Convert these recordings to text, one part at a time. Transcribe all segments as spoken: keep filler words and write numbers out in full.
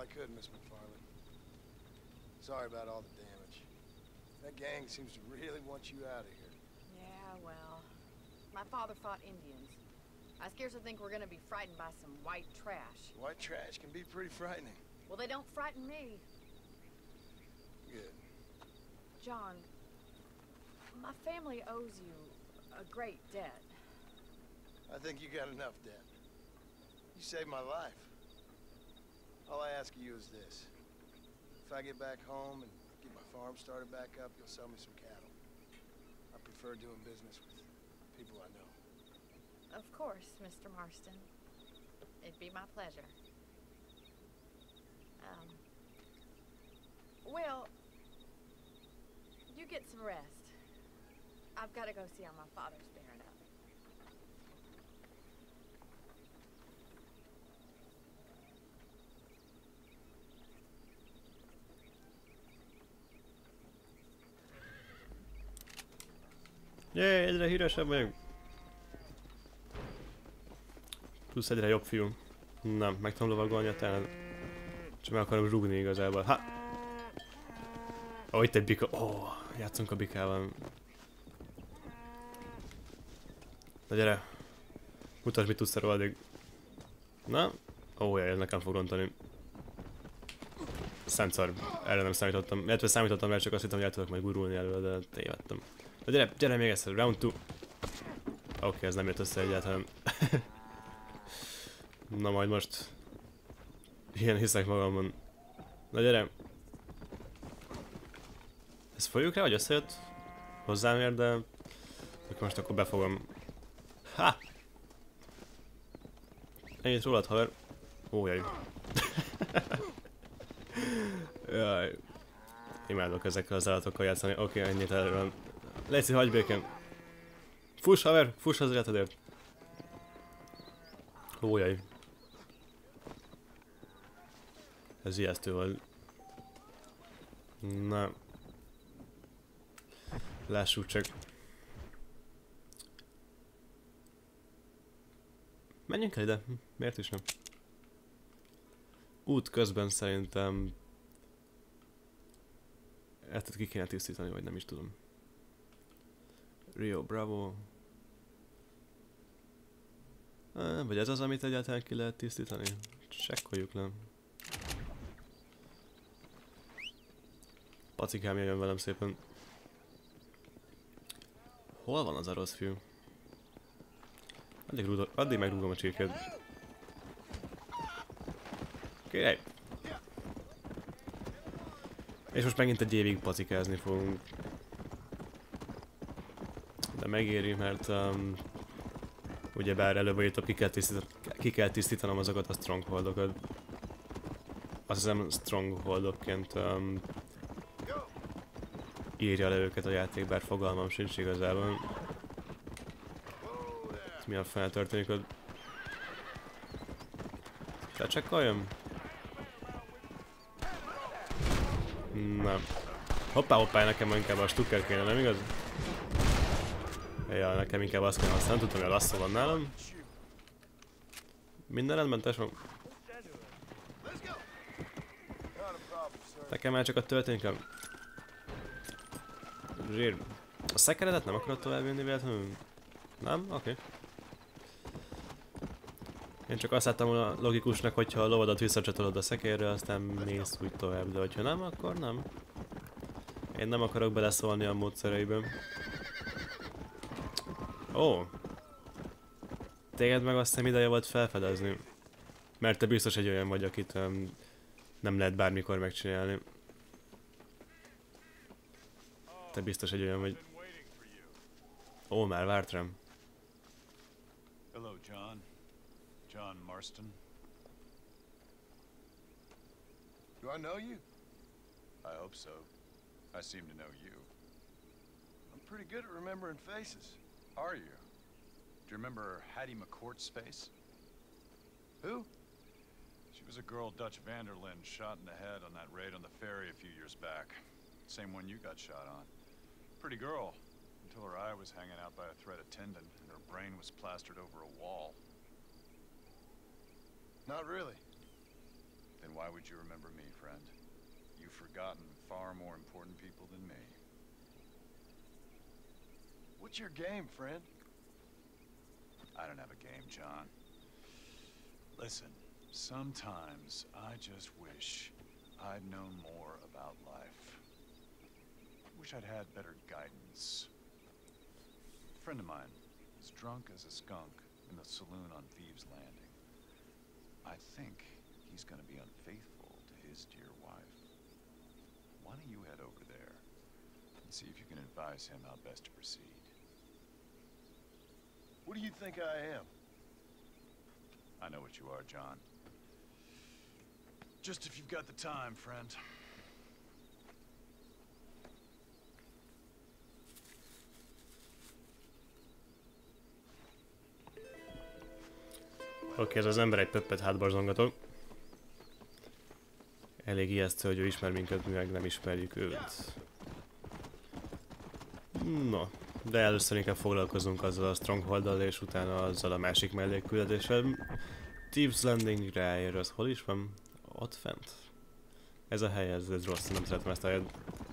could, Miss McFarland. Sorry about all the damage. That gang seems to really want you out of here. Yeah, well, my father fought Indians. I scarcely think we're gonna be frightened by some white trash. White trash can be pretty frightening. Well, they don't frighten me. Good. John, my family owes you a great debt. I think you got enough debt. You saved my life. All I ask of you is this. If I get back home and get my farm started back up, you'll sell me some cattle. I prefer doing business with people I know. Of course, Mister Marston. It'd be my pleasure. Um, well, you get some rest. I've got to go see how my father's bearing up. Jé, egyre híresebb vagyok. Plusz egyre jobb fiú. Nem, meg tudom lovagolni a telen. Csak meg akarom rúgni igazából. Ha! Ó, oh, itt egy bika. Ó, oh, játszunk a bikával. Na gyere. Mutasd, mit tudsz erről addig. Na? Ó, oh, jaj, ez nekem fog rontani. Szentszar. Erre nem számítottam. Illetve számítottam, mert csak azt hittem, hogy el tudok majd gurulni előle, de tévedtem. Na gyere, gyere még egyszer, round two. Oké, okay, ez nem jött össze egyáltalán. Na majd most. Ilyen hiszek magamban. Na gyere. Ezt fogjuk rá, hogy összejött? Hozzám ér, de... most akkor befogom. Ha! Ennyit rólad, haver. Ó, jaj. Jaj. Imádok ezekkel az állatokkal játszani. Oké, okay, ennyit erről. Léci, hagyj békén! Fuss, haver! Fuss az életedért! Ó, jaj. Ez ijesztő volt. Na. Lássuk csak. Menjünk el ide. Miért is nem? Út közben szerintem... Ezt ki kéne tisztítani, vagy nem is tudom. Rio Bravo. Ah, vagy ez az, amit egyáltalán ki lehet tisztítani? Csekkoljuk le. Pacikám jöjjön velem szépen. Hol van az a rossz fiú? Addig, rúdom, addig megrúgom a csirkét. Király! És most megint egy évig pacikázni fogunk. De megéri, mert um, ugyebár előbb vagy utóbb ki kell, ki kell tisztítanom azokat a strongholdokat. Azt hiszem strongholdokként um, írja le őket a játék, bár fogalmam sincs igazából. Mi a fel történik ott? Te csekkoljam? Nem. Hoppá, hoppá, nekem inkább a stukker kéne, nem igaz? Ja, nekem inkább azt kell használni, tudtam, hogy a lasszó van nálam. Minden rendben, tesóm? Nekem már csak a történik. Zsír. A szekeredet nem akarod tovább vinni véletlenül? Nem? Oké. Okay. Én csak azt láttam volna logikusnak, hogyha a lovadat visszacsatolod a szekérre, aztán mész úgy tovább, de hogyha nem, akkor nem. Én nem akarok beleszólni a módszereiben. Ó! Téged meg azt hiszem ideje volt felfedezni. Mert te biztos egy olyan vagy, akit um, nem lehet bármikor megcsinálni. Te biztos egy olyan vagy. Ó, már várt rám. Hello, John. John Marston. Do I know you? I hope so. I seem to know you. I'm pretty good at remembering faces. Are you? Do you remember Hattie McCourt's face? Who? She was a girl Dutch Vanderlyn shot in the head on that raid on the ferry a few years back. Same one you got shot on. Pretty girl, until her eye was hanging out by a thread of tendon and her brain was plastered over a wall. Not really. They Then why would you remember me, friend? You've forgotten far more important people than me. What's your game, friend? I don't have a game, John. Listen, sometimes I just wish I'd known more about life. Wish I'd had better guidance. A friend of mine is drunk as a skunk in the saloon on Thieves' Landing. I think he's gonna be unfaithful to his dear wife. Why don't you head over there and see if you can advise him how best to proceed? What do you think I am? I know what you are, John. Just if you've got the time, friend. Oké, okay, ez az ember egy pöppet hátborzongatok. Elég ijesztő, hogy ő ismer minket, mi meg nem ismerjük őt. No, de először inkább foglalkozunk azzal a Strongholddal, és utána azzal a másik mellékküldetéssel. Thieves' Landing ráér, az hol is van? Ott fent? Ez a hely, ez, ez rossz, nem szeretem ezt a helyet.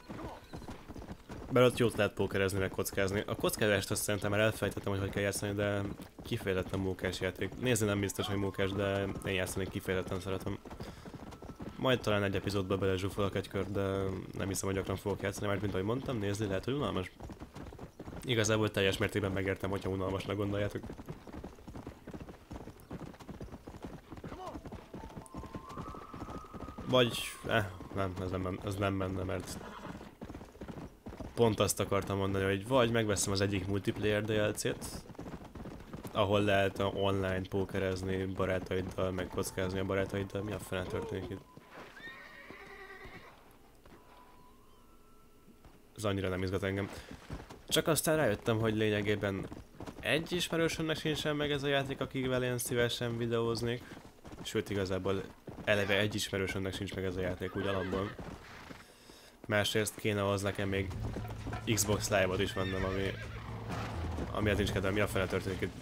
Bár ott jót lehet pókerezni, meg kockázni. A kockázást azt szerintem már elfejtettem, hogy hogy kell játszani, de kifejezetten mókás játék. Nézni nem biztos, hogy mókás, de én játszani kifejezetten szeretem. Majd talán egy epizódba belezsúfolok egy kört, de nem hiszem, hogy gyakran fogok játszani, mert mint ahogy mondtam, nézni lehet, hogy unalmas. Igazából teljes mértékben megértem, hogyha unalmasnak gondoljátok. Vagy, eh, nem, ez nem, ez nem menne, mert pont azt akartam mondani, hogy vagy megveszem az egyik multiplayer dé el cét, ahol lehet online pókerezni barátaiddal, meg kockázni a barátaiddal. Mi a fene történik itt? Ez annyira nem izgat engem. Csak aztán rájöttem, hogy lényegében egy ismerősömnek sincsen meg ez a játék, akivel én szívesen videóznék. Sőt, igazából eleve egy ismerősömnek sincs meg ez a játék úgy alapból. Másrészt kéne az nekem még Xbox Live-ot is vennem, ami... amiért nincs kedvem. Mi a fene történik itt?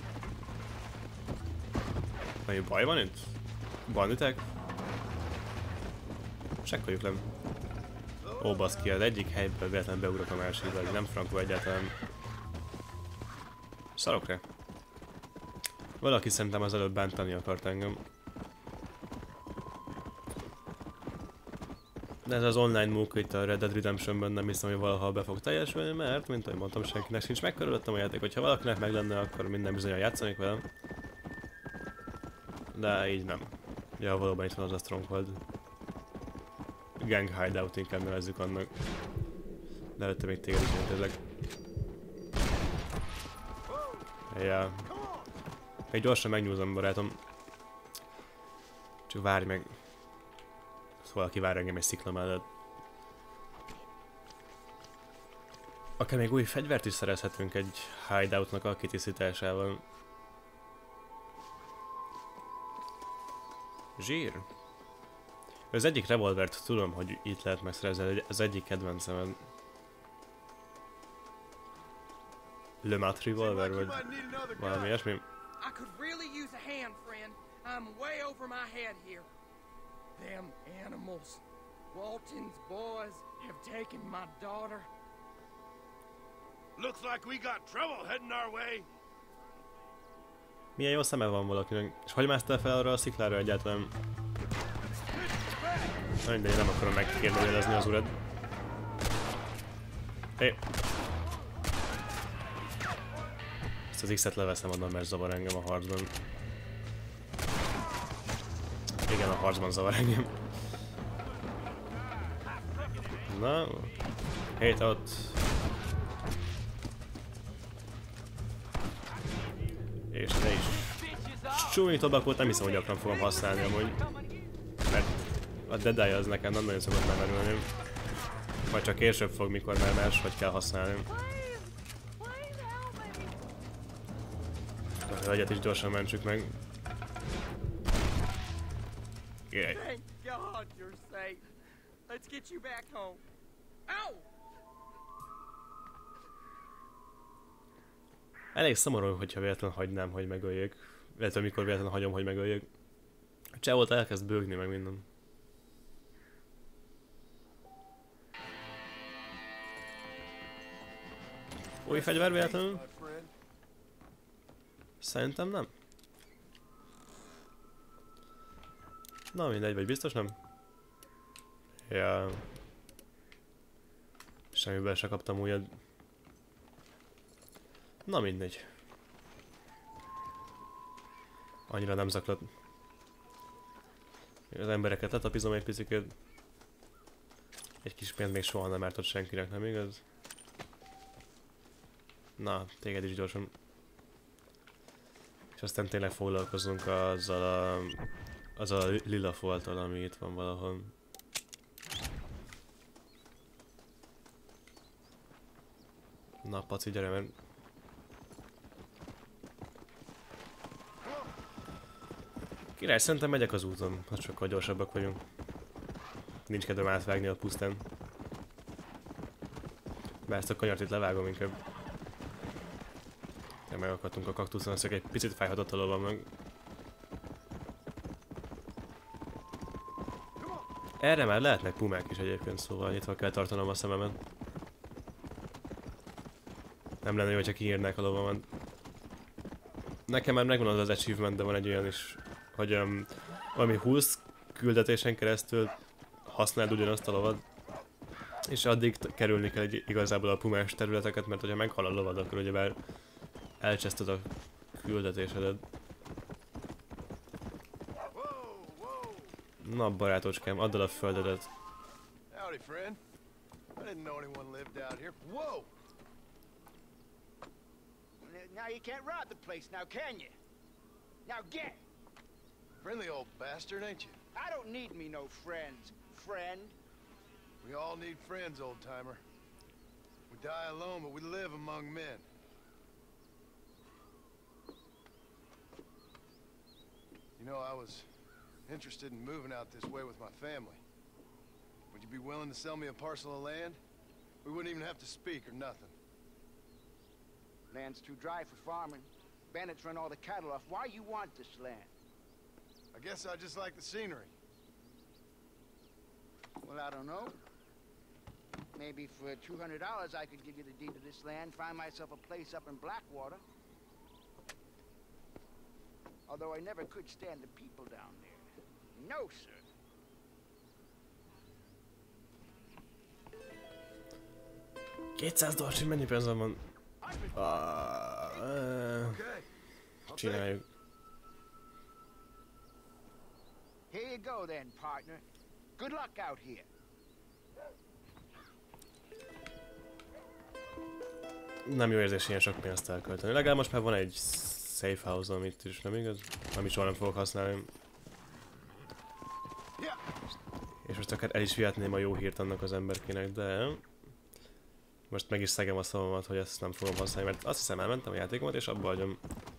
Mennyi baj van itt? Banditek? Csekkoljuk le. Ó, baszki, az egyik helyből véletlenül beugrok a másikba, hogy nem frankó egyáltalán. Szarok rá. Valaki szerintem az előbb bántani akart engem. De ez az online móka itt a Red Dead Redemptionben nem hiszem, hogy valaha be fog teljesülni, mert, mint ahogy mondtam, senkinek sincs meg körülöttem a játék. Hogyha valakinek meg lenne, akkor minden bizonyan játszanék vele. De így nem. Ja, valóban itt van az a Stronghold. Gang hideout inkább nevezzük annak. De előtte még téged is értezek. Ja. Még gyorsan megnyúzom, barátom. Csak várj meg. Valaki vár engem egy szikla mellett. Akár még új fegyvert is szerezhetünk egy hideoutnak a kitisztításával. Zsír. Az egyik revolvert tudom, hogy itt lehet megszerezni, az egyik kedvencem. Le Mat revolver, vagy valami ilyesmi. I could really use a hand, friend. I'm way over my head here. Them animals. Walton's boys have taken my daughter. Looks like we got trouble heading our way. Milyen jó szeme van valakinek. És hogy másztál fel arra a sziklára egyáltalán? De én nem akarom megkérdőjelezni az urad. Hé! Hey. Ezt az X-et leveszem onnan, mert zavar engem a harcban. Igen, a harcban zavar engem. Na, hét ott. És te is. Csúnyi tobakot nem hiszem, hogy gyakran fogom használni amúgy. Mert a Dead Eye az nekem nem nagyon szokott lemerülni. Majd csak később fog, mikor már máshogy kell használni. A hölgyet is gyorsan mentsük meg. Jaj. Thank God you're safe. Let's get you back home. Ow! Elég szomorú, hogyha véletlenül hagynám, hogy megöljék. Illetve mikor véletlenül hagyom, hogy megöljék. A csávót elkezd bőgni meg minden. Új fegyver véletlenül? Szerintem nem. Na mindegy, vagy biztos nem? Ja. Semmiből se kaptam újat. Na mindegy. Annyira nem zaklat. Az embereket letapizom egy picit. Egy kis pénzt még soha nem ártott senkinek, nem igaz? Na, téged is gyorsan. És aztán tényleg foglalkozunk azzal a... azzal a lila folttal, ami itt van valahol. Na, Paci, gyere, mert... Király, szerintem megyek az úton, ha sokkal gyorsabbak vagyunk. Nincs kedvem átvágni a pusztán. Bár ezt a kanyart itt levágom inkább. De megakadtunk a kaktuszon, azt egy picit fájhatott a lovam meg. Erre már lehetnek pumák is egyébként, szóval nyitva kell tartanom a szememet. Nem lenne jó, hogyha kiírnák a lovamat. Nekem már megvan az az achievement, de van egy olyan is, hogy um, valami húsz küldetésen keresztül használd ugyanazt a lovat. És addig kerülni kell egy, igazából a pumás területeket, mert hogyha meghal a lovad, akkor ugyebár elcseszted a küldetésedet. Na barátocskám, add el a földedet. Howdy, friend. I didn't know anyone lived out here. Whoa! Now you can't rob the place now, can you? Now get! Friendly old bastard, ain't you? I don't need me no friends, friend. We all need friends, old-timer. We die alone, but we live among men. You know, I was interested in moving out this way with my family. Would you be willing to sell me a parcel of land? We wouldn't even have to speak or nothing. Land's too dry for farming. Bandits run all the cattle off. Why you want this land? I guess I just like the scenery. Well, I don't know. Maybe for two hundred dollars I could give you the deed to this land, find myself a place up in Blackwater. Although I never could stand the people down there. No, sir. kétszáz dollár, hogy mennyi pénzem van? Ah, csináljuk. Here you go then, partner. Good luck out here. Nem jó érzés ilyen sok pénzt elkölteni. Legalább most már van egy safe house, amit is, nem igaz? Amit soha nem fogok használni. És most akár el is vihetném a jó hírt annak az emberkének, de... Most meg is szegem a szavamat, hogy ezt nem fogom használni, mert azt hiszem elmentem a játékomat, és abba hagyom.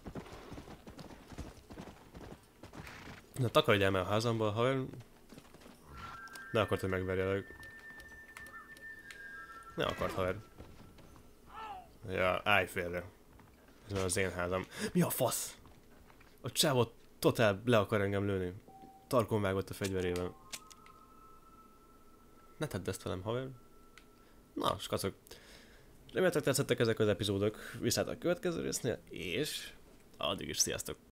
Na, takarodj el már a házamból, haver. Ne akart, hogy megverjelek. Ne akart, haver. Ja, állj félre. Ez az én házam. Mi a fasz? A csávó totál le akar engem lőni. Tarkon vágott a fegyverével. Ne tedd ezt velem, haver. Na, skacok. Remélhetőleg tetszettek ezek az epizódok. Viszlát a következő résznél, és addig is sziasztok!